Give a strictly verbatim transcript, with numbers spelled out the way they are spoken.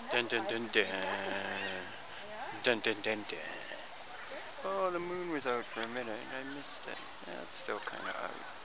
Dun dun dun dun. Dun dun dun dun. Oh, the moon was out for a minute and I missed it. That's still kind of out.